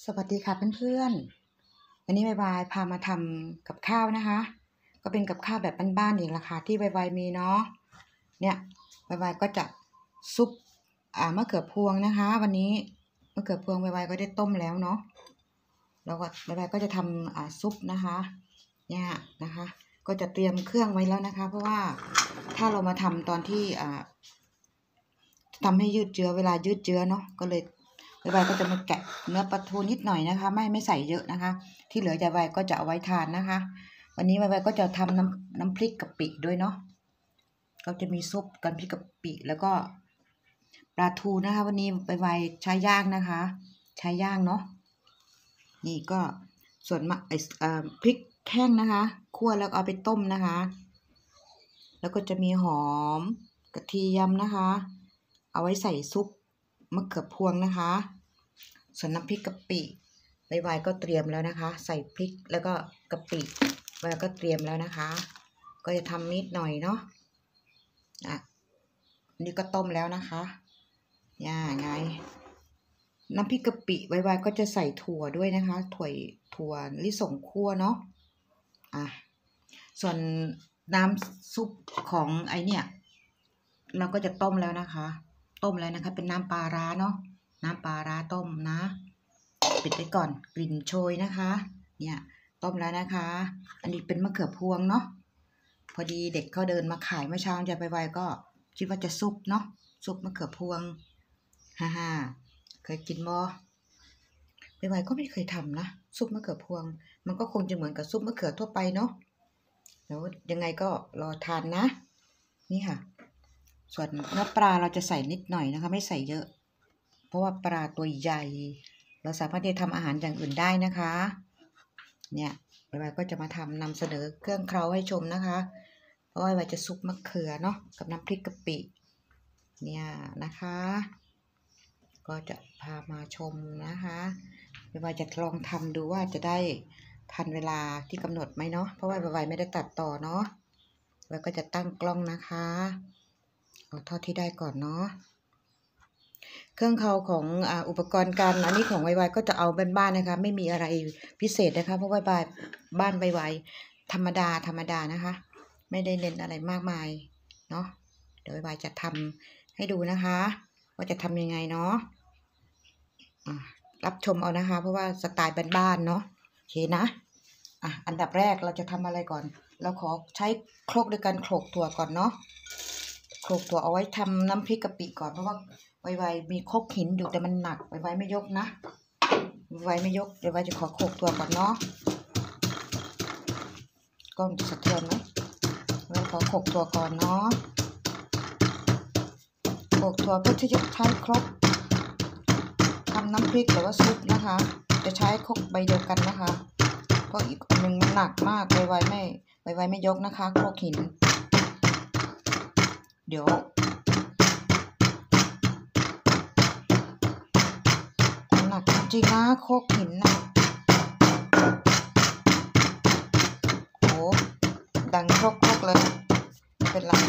สวัสดีค่ะเพื่อนๆวันนี้บายพามาทำกับข้าวนะคะก็เป็นกับข้าวแบบบ้านๆอีกละค่ะที่บายมีเนาะเนี่ยบายก็จะซุปมะเขือพวงนะคะวันนี้มะเขือพวงบายก็ได้ต้มแล้วเนาะแล้วก็บายก็จะทำซุปนะคะเนี่ยนะคะก็จะเตรียมเครื่องไว้แล้วนะคะเพราะว่าถ้าเรามาทำตอนที่ทำให้ยืดเยื้อเวลายืดเยื้อเนาะก็เลยยายก็จะมาแกะเนื้อปลาทูนิดหน่อยนะคะไม่ใส่เยอะนะคะที่เหลือยายก็จะเอาไว้ทานนะคะวันนี้ยายก็จะทำน้ำพริกกะปิด้วยเนาะก็จะมีซุปกันพริกกะปิแล้วก็ปลาทูนะคะวันนี้ยายใช้ย่างนะคะใช้ย่างเนาะนี่ก็ส่วนพริกแห้งนะคะคั่วแล้วเอาไปต้มนะคะแล้วก็จะมีหอมกระเทียมนะคะเอาไว้ใส่ซุปมะเขือพวงนะคะส่วนน้ำพริกกะปิวายก็เตรียมแล้วนะคะใส่พริกแล้วก็กะปิวายก็เตรียมแล้วนะคะก็จะทำนิดหน่อยเนาะนี่ก็ต้มแล้วนะคะไงน้ำพริกกะปิวายก็จะใส่ถั่วด้วยนะคะถั่วลิสงคั่วเนาะส่วนน้ำซุปของไอเนี่ยเราก็จะต้มแล้วนะคะเป็นน้ำปลาร้าเนาะน้ำปลาร้าต้มนะปิดไว้ก่อนกลิ่นโชยนะคะเนี่ยต้มแล้วนะคะอันนี้เป็นมะเขือพวงเนาะพอดีเด็กเขาเดินมาขายเมื่อเช้าจะไปก็คิดว่าจะซุปเนาะซุปมะเขือพวงฮ่าเคยกินบ่ไปก็ไม่เคยทำนะซุปมะเขือพวงมันก็คงจะเหมือนกับซุปมะเขือทั่วไปเนาะแล้วยังไงก็รอทานนะนี่ค่ะส่วนเนื้อปลาเราจะใส่นิดหน่อยนะคะไม่ใส่เยอะเพราะว่าปลาตัวใหญ่เราสามารถที่จะทำอาหารอย่างอื่นได้นะคะเนี่ยบายก็จะมานำเสนอเครื่องเคล้าให้ชมนะคะเพราะว่าบายจะซุปมะเขือเนาะกับน้ำพริกกะปิเนี่ยนะคะก็จะพามาชมนะคะบายจะลองทำดูว่าจะได้ทันเวลาที่กำหนดไหมเนาะเพราะว่าบายไม่ได้ตัดต่อเนาะบายก็จะตั้งกล้องนะคะเอาเท่าที่ได้ก่อนเนาะเครื่องเคล้าของอุปกรณ์การอันนี้ของวายก็จะเอาบ้านๆนะคะไม่มีอะไรพิเศษนะคะเพราะว่าบ้านวายธรรมดานะคะไม่ได้เน้นอะไรมากมายเนาะเดี๋ยววายจะทำให้ดูนะคะว่าจะทำยังไงเนาะรับชมเอานะคะเพราะว่าสไตล์บ้านๆเนาะโอเคนะอันดับแรกเราจะทำอะไรก่อนเราขอใช้โครกด้วยกันโขลกถั่วก่อนเนาะโขลกถั่วเอาไว้ทำน้ำพริกกะปิก่อนเพราะว่าไวมีครกหินอยู่แต่มันหนักไวไม่ยกนะไม่ยกเดี๋ยวไวจะขอโขลกถั่วก่อนเนาะกล้องจะสะเทือนไหมไวขอโขลกถั่วก่อนเนาะโขลกถั่วเพื่อที่จะใช้ครกทำน้ำพริกหรือว่าซุปนะคะจะใช้ครกใบเดียวกันนะคะเพราะอีกอันนึงมันหนักมากไวไม่ยกนะคะครกหินเดี๋ยวหนักจริงนะโคกหินนะโอ้ดังโคกเลยไม่เป็นไร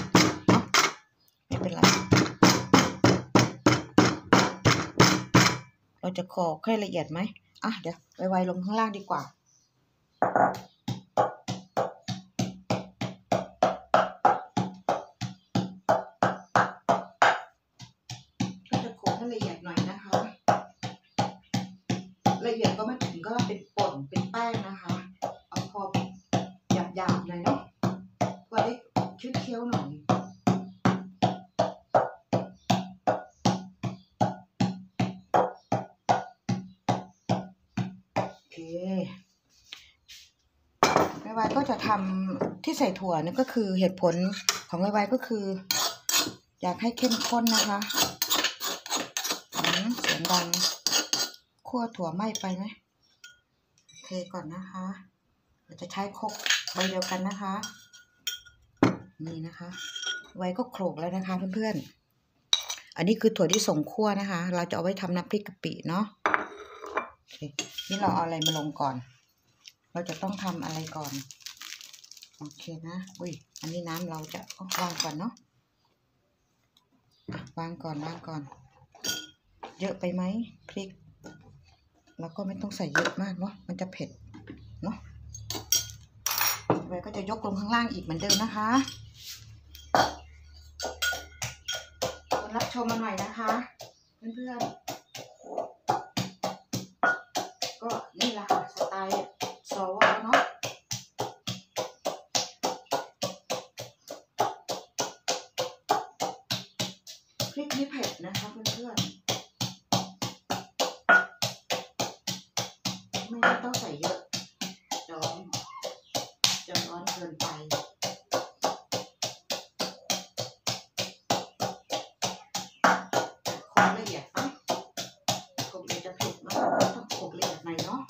เราจะขอให้ละเอียดไหมเดี๋ยวไวลงข้างล่างดีกว่าก็จะโขลกให้ละเอียดหน่อยนะคะละเอียดก็ไม่ถึงก็เป็นป่นเป็นแป้งนะคะเอาพอหยาบเลยเนาะพอได้เคี้ยวหน่อยโอเคไวก็จะทำที่ใส่ถั่วนี่ก็คือเหตุผลของไวก็คืออยากให้เข้มข้นนะคะเสียงดังคั่วถั่วไหม้ไปไหมเทก่อนนะคะเราจะใช้ครกใบเดียวกันนะคะนี่นะคะไว้ก็โขลกแล้วนะคะเพื่อนๆอันนี้คือถั่วที่ส่งคั่วนะคะเราจะเอาไว้ทำน้ำพริกกะปิเนาะโอเคนี่เราเอาอะไรมาลงก่อนเราจะต้องทำอะไรก่อนโอเคนะอันนี้น้ำเราจะวางก่อนเนาะวางก่อนเยอะไปไหมพริกแล้วก็ไม่ต้องใส่เยอะมากเนาะมันจะเผ็ดเนาะไว้ก็จะยกลงข้างล่างอีกเหมือนเดิมนะคะคนรับชมมาหน่อยนะคะเพื่อนๆก็นี่แหละค่ะสไตล์ซอสเนาะพริกนี่เผ็ดนะคะเพื่อนๆไม่ต้องใส่เยอะจะร้อนเกินไปโขลกละเอียดนะโขลกละเอียดจะเผ็ดมากต้องโขลกละเอียดหน่อยเนาะ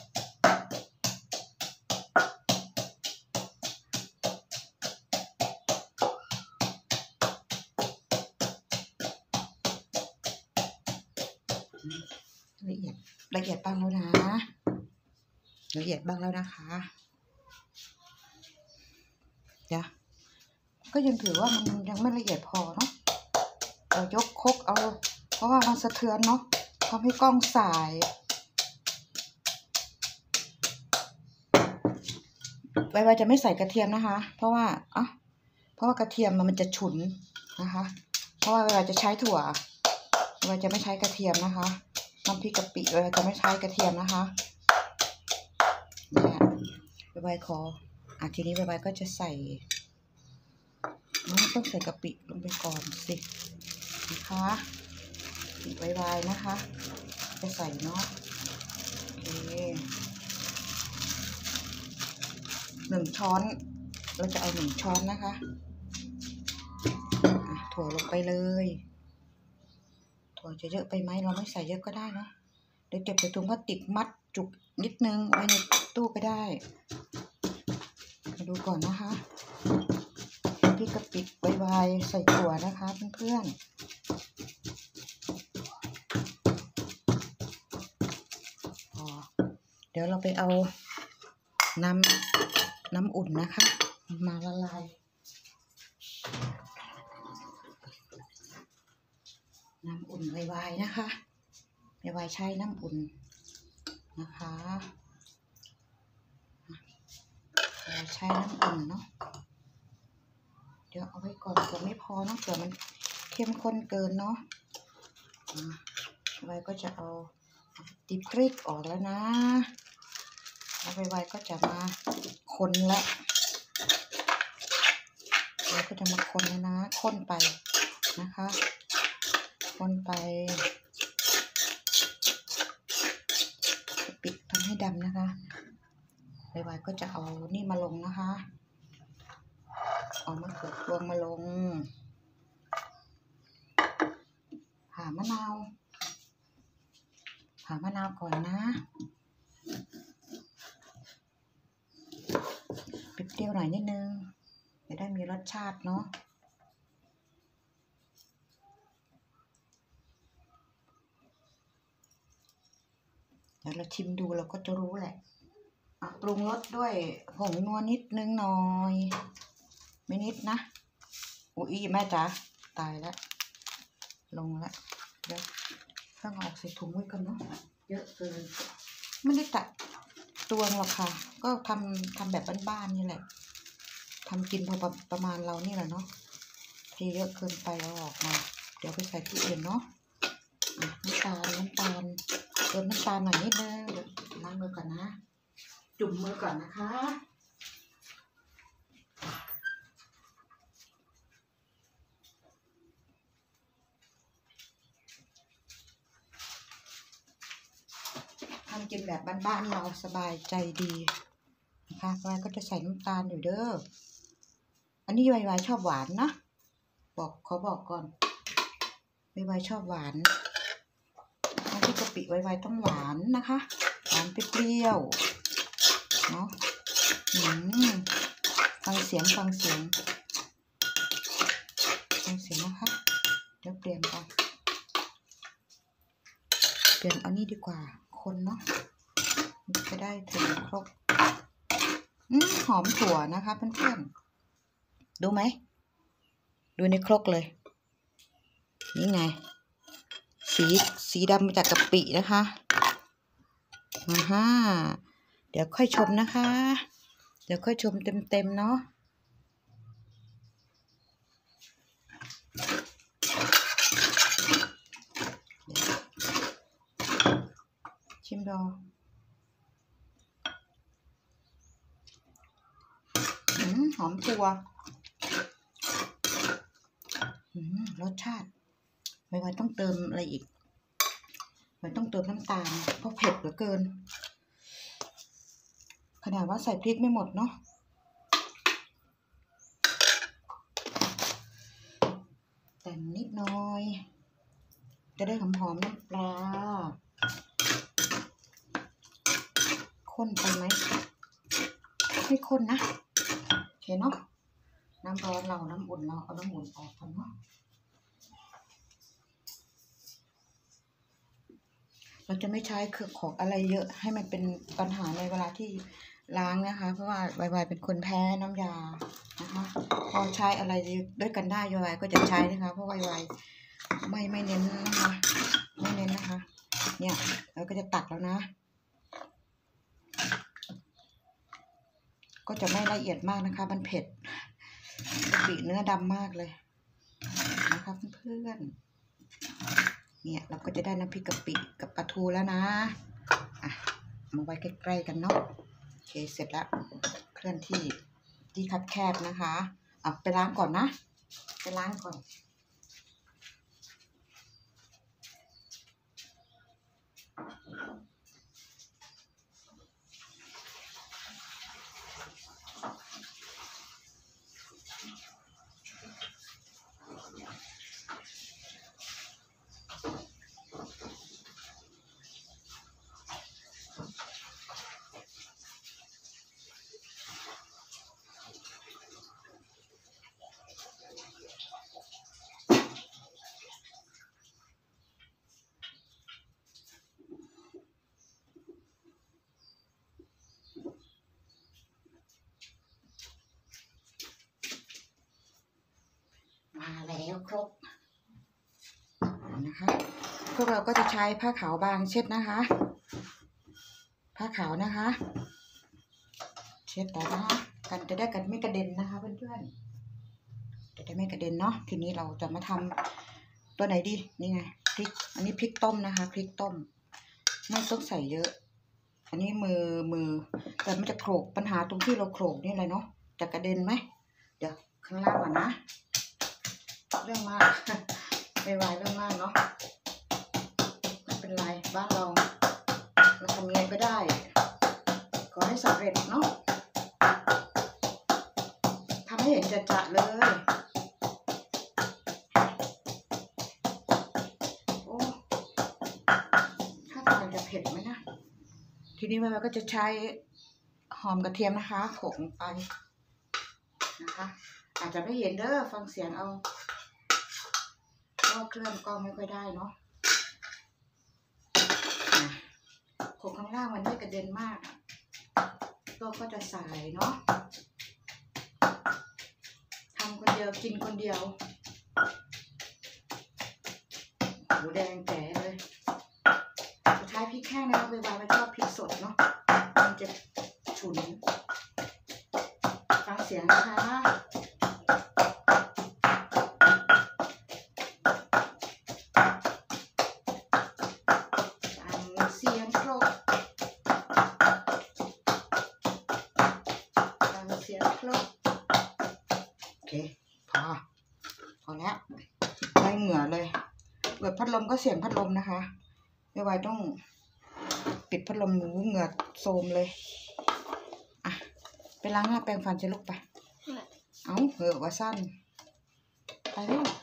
ละเอียดบ้างแล้วนะละเอียดบ้างแล้วนะคะเดี๋ยวก็ยังถือว่ามันยังไม่ละเอียดพอเนาะเรายกครกเอาเพราะว่ามันสะเทือนเนาะทำให้กล้องสายไว้จะไม่ใส่กระเทียมนะคะเพราะว่ากระเทียมมันจะฉุนนะคะเพราะว่าเวลาจะใช้ถั่วไว้จะไม่ใช้กระเทียมนะคะน้ำพริกกะปิไว้จะไม่ใช้กระเทียมนะคะเนี่ยไว้ขอทีนี้ไว้ก็จะใส่ต้องใส่กะปิลงไปก่อนสินะคะปิดไว้นะคะจะใส่เนาะโอเค1 ช้อนเราจะเอา1 ช้อนนะคะถั่วลงไปเลยถั่วจะเยอะไปไหมเราไม่ใส่เยอะก็ได้เนาะเดี๋ยวเก็บใส่ถุงพลาสติกมัดจุกนิดนึงไว้ในตู้ก็ได้มาดูก่อนนะคะพริกกะปิไวๆใส่ถั่วนะคะเพื่อนๆเดี๋ยวเราไปเอาน้ำอุ่นนะคะมาละลายน้ำอุ่นไวๆนะคะไวๆใช้น้ำอุ่นนะคะใช้น้ำอุ่นเนาะเดี๋ยวเอาไว้ก่อนเผื่อไม่พอเนาะเผื่อมันเข้มข้นเกินเนาะไว้ก็จะเอาดิบพริกออกแล้วนะแล้วไว้ก็จะมาคนละไว้ก็จะมาคนแล้วนะคนไปนะคะคนไปปิดทำให้ดำนะคะไว้ก็จะเอานี่มาลงนะคะเอามะเขือพวงมาลงผ่ามะนาวก่อนนะเปรี้ยวหน่อยนิดนึงจะได้มีรสชาติเนาะเดี๋ยวเราชิมดูเราก็จะรู้แหละปรุงรสด้วยผงนัวนิดนึงหน่อยไม่นิดนะอุ๊ยแม่จ๋าตายแล้วลงแล้วเดี๋ยวต้องออกใส่ถุงไว้ก่อนเนาะเยอะเกินไม่ได้ตัดตวงหรอกค่ะก็ทำแบบบ้านๆนี่แหละทำกินพอประมาณเรานี่แหละเนาะที่เยอะเกินไปเอาออกมาเดี๋ยวไปใส่ที่อื่นเนาะน้ำตาลเติมน้ำตาลหน่อยนิดนึงเดี๋ยวล้างมือก่อนนะจุ่มมือก่อนนะคะทำกินแบบบ้านๆเราสบายใจดีนะคะไว้ก็จะใส่น้ำตาลอยู่เด้ออันนี้ไวๆชอบหวานนะเขาบอกก่อนไวๆชอบหวานน้ำพริกกะปิไวๆต้องหวานนะคะหวานเปรี้ยวเนาะฟังเสียงนะคะเดี๋ยวเปลี่ยนเอานี่ดีกว่าคนเนาะจะได้ถึงครบหอมถั่วนะคะเพื่อนๆดูไหมดูในครกเลยนี่ไงสีดำมาจากกะปินะคะฮะเดี๋ยวค่อยชมนะคะ เดี๋ยวค่อยชมเต็มๆเนาะชิมดูหอมตัวรสชาติไม่ว่าต้องเติมอะไรอีกไม่ต้องเติมน้ำตาลเพราะเผ็ดเหลือเกินขนาดว่าใส่พริกไม่หมดเนาะแต่นิดหน่อยจะได้หอมๆน้ำปลาข้นไปไหมไม่ข้นนะโอเคเนาะน้ำร้อนเราน้ำอุ่นเราเอาน้ำอุ่นออกก่อนเนาะเราจะไม่ใช้เครื่องของอะไรเยอะให้มันเป็นปัญหาในเวลาที่ล้างนะคะเพราะว่าไวๆเป็นคนแพ้น้ำยานะคะพอใช้อะไรด้วยกันได้ไวๆก็จะใช้นะคะเพราะไวๆไม่เน้นนะคะไม่เน้นนะคะเนี่ยเราก็จะตักแล้วนะก็จะไม่ละเอียดมากนะคะมันเผ็ดกะปิเนื้อดำมากเลยนะคะเพื่อนๆเนี่ยเราก็จะได้น้ำพริกกะปิกับปลาทูแล้วนะมาไว้ใกล้ๆกันเนาะโอเคเสร็จแล้วเคลื่อนที่คับแคบนะคะไปล้างก่อนนะไปล้างก่อนมาแล้วครบนะคะพวกเราก็จะใช้ผ้าขาวบางเช็ดนะคะผ้าขาวนะคะเช็ดแต่นะคะกันจะได้กันไม่กระเด็นนะคะเพื่อนๆจะได้ไม่กระเด็นเนาะทีนี้เราจะมาทำตัวไหนดีนี่ไงพริกอันนี้พริกต้มนะคะพริกต้มไม่ต้องใส่เยอะอันนี้มือแต่มันจะโขลกปัญหาตรงที่เราโขลกนี่เลยเนาะจะกระเด็นไหมเดี๋ยวข้างล่างก่อนนะเรื่องมากไม่ไหวเรื่องมากเนาะไม่เป็นไรบ้านเราทำยังไงก็ได้ขอให้สำเร็จเนาะทำให้เห็นจะเลยโอ้ถ้าทางจะเผ็ดไหมนะทีนี้มันก็จะใช้หอมกระเทียมนะคะโขลกลงไปนะคะอาจจะไม่เห็นเด้อฟังเสียงเอาก็เครื่องก็ไม่ค่อยได้เนาะโขลกข้างล่างมันไม่กระเด็นมากตัวก็จะใส่เนาะทำคนเดียวกินคนเดียวหูแดงแจ๋เลยสุดท้ายพริกแห้งนะเวลาไม่ชอบพริกสดเนาะมันจะฉุนฟังเสียงนะคะโอเคพอแล้วได้เหงื่อเลยเปิดพัดลมก็เสียงพัดลมนะคะไม่ไหวต้องปิดพัดลมหนูเหงื่อโซมเลยไปล้างหน้าแปรงฟันจะลุกไปเอาเหอะว่าสั้นไปเร็ว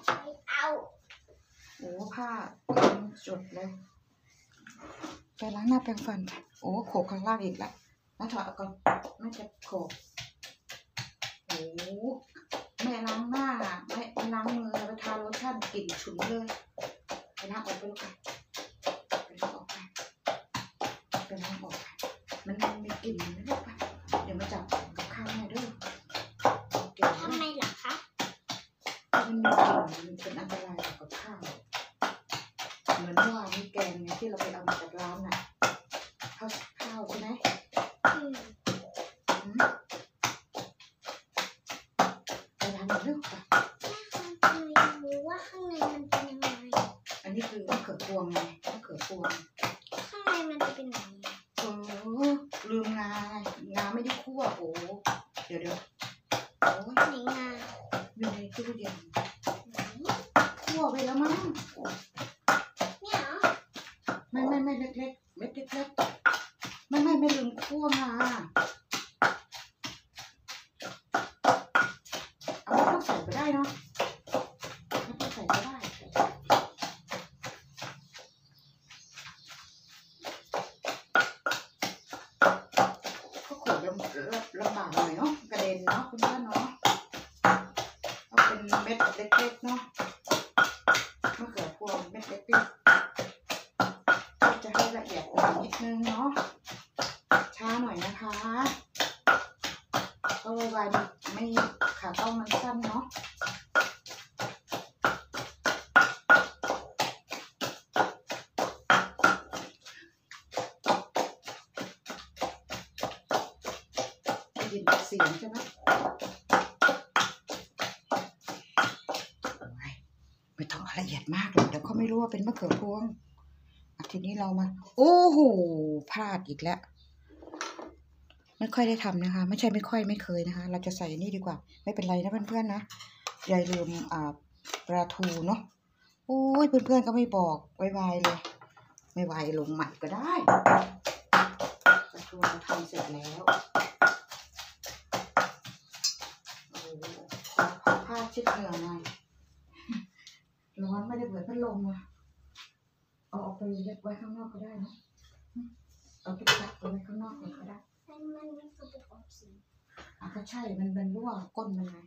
โอ้ผ้าจดเลยไปล้างหน้าแปรงฟันโอ้โขกข้างล่างอีกแล้วถอดเอาก่อนไม่จะโขกโอ้ไม่ล้างหน้าไม่ล้างมือไปทาโลชั่นกลิ่นฉุนเลยไปล้างออกไปลูกไปล้างออกไปล้างออกมันมีกลิ่นนะลูกเดี๋ยวมาจับกับข้าวให้ด้วยทำไมหรอคะมันมีกลิ่นมันเป็นอันตรายกับข้าวเหมือนว่ามีแกงไงที่เราไปเอามาจากร้านน่ะข้าวดี๋ยวโอ้ยไหนงาอยู่ในตู้เย็นไหนคั่วไปแล้วมั้งเนี่ยเหรอไม่เล็กๆเม็ดเล็กๆไม่ลืมคั่วมาเอาไม่ต้องใส่ก็ได้เนาะไม่ต้องใส่ก็ได้ก็ขูดลำบากหน่อยเนาะกระเด็นเนาะคุณพ่อเนาะเอาเป็นเม็ดเล็กๆเนาะมะเขือพวงเม็ดเล็กๆก็จะให้ละเอียดกว่านิดนึงเนาะช้าหน่อยนะคะก็ไวๆไม่ขาต้องมันสั้นเนาะได้ยินเสียงใช่ไหมไม่ต้องละเอียดมากเลยเดี๋ยวเขาไม่รู้ว่าเป็นมะเขือพวงทีนี้เรามาโอ้โหพลาดอีกแล้วไม่ค่อยได้ทำนะคะไม่ใช่ไม่เคยนะคะเราจะใส่นี่ดีกว่าไม่เป็นไรนะเพื่อนๆนะอย่าลืมปลาทูเนาะโอ้ยเพื่อนๆก็ไม่บอกไวๆเลยไม่ไวลงใหม่ก็ได้ปลาทูเราทำเสร็จแล้วโอ้ขอผ้าเช็ดเหงื่อหน่อยร้อนไม่ได้เปิดพัดลมอ่ะเอาออกไปไว้ข้างนอกก็ได้นะเอาไปตัดไว้ข้างนอกก็ได้มันไม่เคยเป็นออกสีก็ใช่มันรั่วก้นมันไง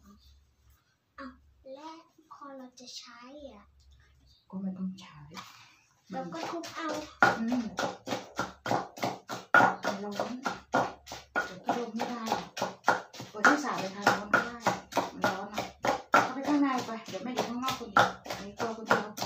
และพอเราจะใช้ก็ไม่ต้องใช้เราก็ทุบเอาร้อนเดี๋ยวก็ลงไม่ได้เปิดที่สาไปทานร้อนไม่ได้มันร้อนอ่ะเข้าไปข้างในไปเดี๋ยวไม่อยู่ข้างนอกคนเดียวอันนี้ตัวคนเดียว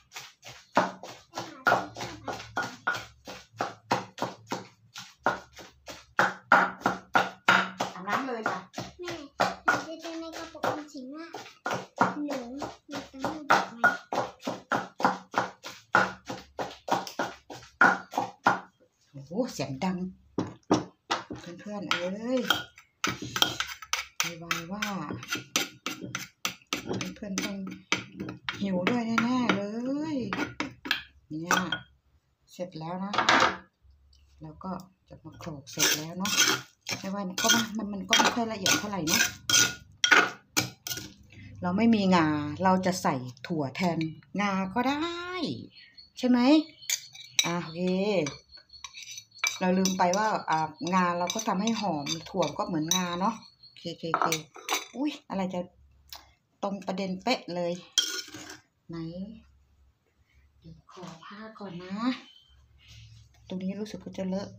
อาบน้ำเลยจ้ะแม่เราจะเจอในกระปุกออมสินว่าเหลืองมีตั้งแบบไหมโอ้โหเสียงดังเพื่อนๆเอ้ยไวๆว่าเพื่อนๆต้องหิวด้วยแน่ๆเลยเนี่ยเสร็จแล้วนะคะแล้วก็จะมาโขลกเสร็จแล้วเนาะไม่ว่ามันก็ไม่ค่อยละเอียดเท่าไหร่เนาะเราไม่มีงาเราจะใส่ถั่วแทนงาก็ได้ใช่ไหมโอเคเราลืมไปว่างาเราก็ทำให้หอมถั่วก็เหมือนงาเนาะเคอุ้ยอะไรจะตรงประเด็นเป๊ะเลยไหนเดี๋ยวขอผ้าก่อนนะตรงนี้รู้สึกว่าจะเลอะ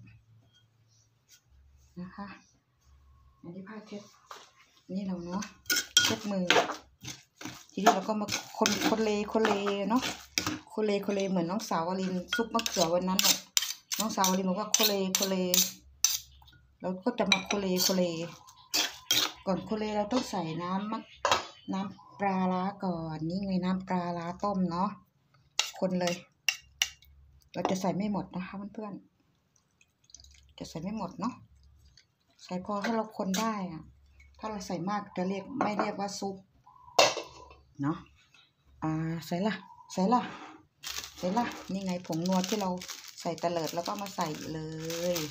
นะคะอันนี้ผ้าเช็ดนี่เราเนาะเช็ดมือทีนี้เราก็มาคนเลเนาะคนเลเหมือนน้องสาววลินซุปมะเขือวันนั้นน่ะน้องสาววลินบอกว่าคนเลเราก็จะมาคนเลก่อนคนเลเราต้องใส่น้ำปลาร้าก่อนนี่ไงน้ำปลาร้าต้มเนาะคนเลยเราจะใส่ไม่หมดนะคะเพื่อนๆจะใส่ไม่หมดเนาะใส่พอให้เราคนได้ถ้าเราใส่มากจะไม่เรียกว่าซุปเนาะใส่ละนี่ไงผงนัวที่เราใส่ตะเลิดแล้วก็มาใส่เลย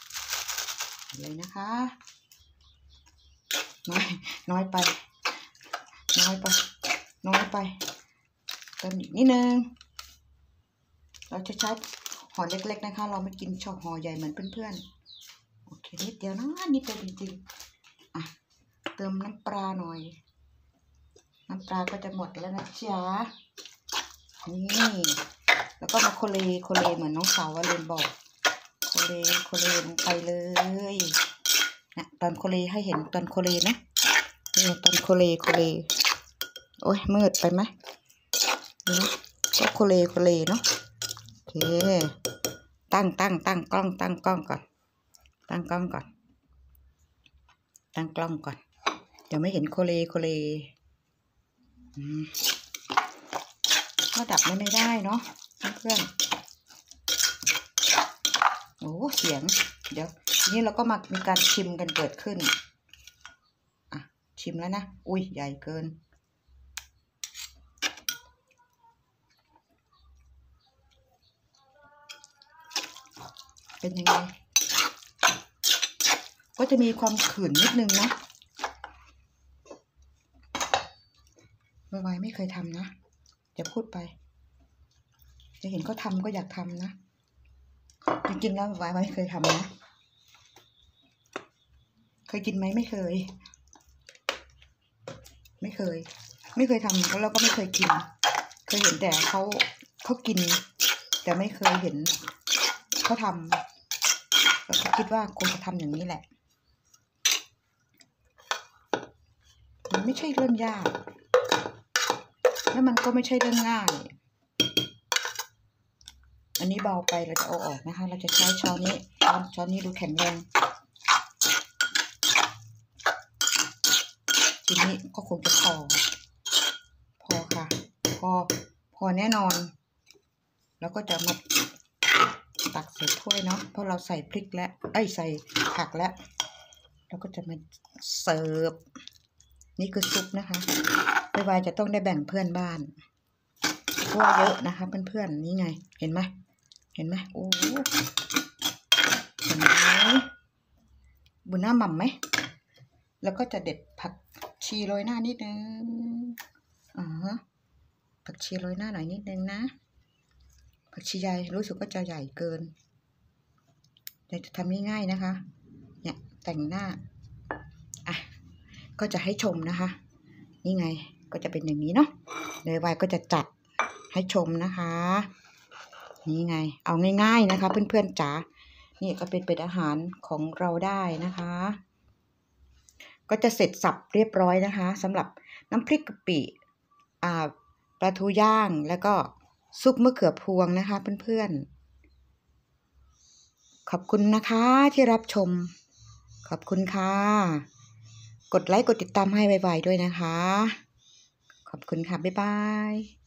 นะคะน้อยไปเติมอีกนิดนึงเราจะใช้ห่อเล็กๆนะคะเราไม่กินชอบห่อใหญ่เหมือนเพื่อนๆโอเคนิดเดียวนะนิดเดียวจริงๆเติมน้ำปลาหน่อยน้ำปลาก็จะหมดแล้วนะจ๊ะนี่แล้วก็มาโคเลเหมือนน้องสาววลินบอกโคเลลงไปเลยนะตอนโคเลให้เห็นตอนโคเลนะนี่ตอนโคเลโอ้ยมืดไปไหมนี่ก็โคเลเนาะโอเคตั้งกล้องก่อนตั้งกล้องก่อนเดี๋ยวไม่เห็นโคเลก็ดับไม่ได้เนาะเพื่อนโอ้เสียงเดี๋ยวทีนี้เราก็มีการชิมกันเกิดขึ้นชิมแล้วนะอุ้ยใหญ่เกินเป็นยังไงก็จะมีความขื่นนิดนึงนะไวๆไม่เคยทำนะจะพูดไปจะเห็นเขาทำก็อยากทำนะจริงๆแล้วไวๆไม่เคยทำนะเคยกินไหมไม่เคยไม่เคยทำแล้วก็ไม่เคยกินเคยเห็นแต่เขากินแต่ไม่เคยเห็นเขาทำแล้วก็คิดว่าคงจะทำอย่างนี้แหละมันไม่ใช่เรื่องยากแล้วมันก็ไม่ใช่เรื่องง่ายอันนี้เบาไปเราจะเอาออกนะคะเราจะใช้ช้อนนี้ช้อนนี้ดูแข็งแรงทีนี้ก็คงจะพอค่ะพอแน่นอนแล้วก็จะมาตักใส่ถ้วยเนาะเพราะเราใส่พริกแล้วใส่ผักแล้วเราก็จะมาเสิร์ฟนี่คือซุปนะคะไวๆจะต้องได้แบ่งเพื่อนบ้านเพราะว่าเยอะนะคะเพื่อนๆนี่ไงเห็นไหมโอ้เห็นไหมบุญหน้าหม่ำไหมแล้วก็จะเด็ดผักชีโรยหน้านิดนึงผักชีโรยหน้าหน่อยนิดนึงนะผักชีใหญ่รู้สึกว่าจะใหญ่เกินแต่จะทำง่ายๆนะคะเนี่ยแต่งหน้าก็จะให้ชมนะคะนี่ไงก็จะเป็นอย่างนี้เนาะเลยไวก็จะจัดให้ชมนะคะนี่ไงเอาง่ายๆนะคะเพื่อนๆจ๋านี่ก็เป็นอาหารของเราได้นะคะก็จะเสร็จสับเรียบร้อยนะคะสำหรับน้ำพริกกะปิปลาทูย่างแล้วก็ซุปมะเขือพวงนะคะเพื่อนๆขอบคุณนะคะที่รับชมขอบคุณค่ะกดไลค์กดติดตามให้ไวๆด้วยนะคะขอบคุณค่ะบ๊ายบาย